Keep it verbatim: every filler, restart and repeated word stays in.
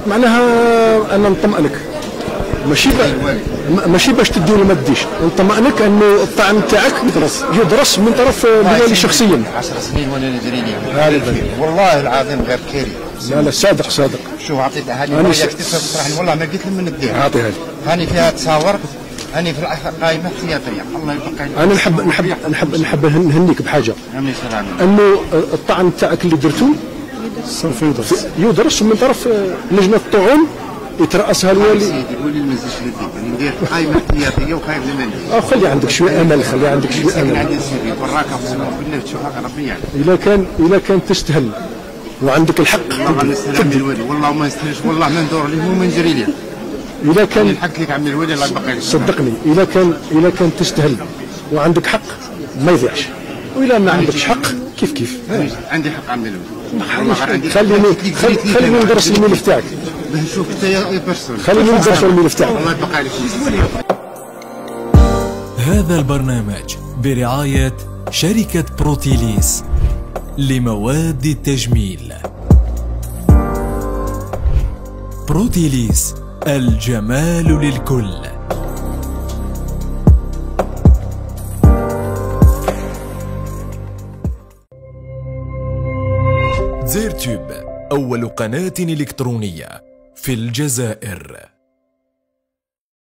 معناها انا نطمئنك، ماشي ماشي باش تدي ولا ما تديش، نطمئنك انه الطعن تاعك يدرس يدرس من طرف الوالي شخصيا. عشر سنين وانا ندري ليه والله العظيم غير كريم. لا لا صادق صادق. شوف عطيتها هذه الميه كتبتها بصراحه والله ما قلت لهم نديها. اعطيها لي. هاني فيها تصاور، هاني في القائمه احتياطيه. الله يبقى لي. انا نحب نحب نحب نحب نهنيك بحاجه. امين سلام. انه الطعن تاعك اللي درتو سوف يدرس يدرس من طرف لجنه الطعون يترأسها الوالي. سيدي الولي ما نزلش للدين، ندير قائمه احتياطيه وخايف لنا ندير. اه خلي عندك شويه امل، خلي عندك شويه امل. عندي سيدي براك كنا تشوفها ربي يعني. اذا كان اذا كان تستهل وعندك الحق والله نستلم الولي، والله ما يستاهلش، والله ما ندور ليه وما نجري ليه. اذا كان الحق لك عمي الولي الله يبقى لك. صدقني اذا كان اذا كان تستهل وعندك حق ما يضيعش، واذا ما عندكش حق كيف كيف. عندي حق عمي الولي. خليني خليني ندرس الملف تاعك. نشوف انت يا بيرسون. خليني ندرس الملف تاعك. الله يبقى لك. هذا البرنامج برعاية شركة بروتيليس لمواد التجميل. بروتيليس الجمال للكل. زيرتوب أول قناة إلكترونية في الجزائر.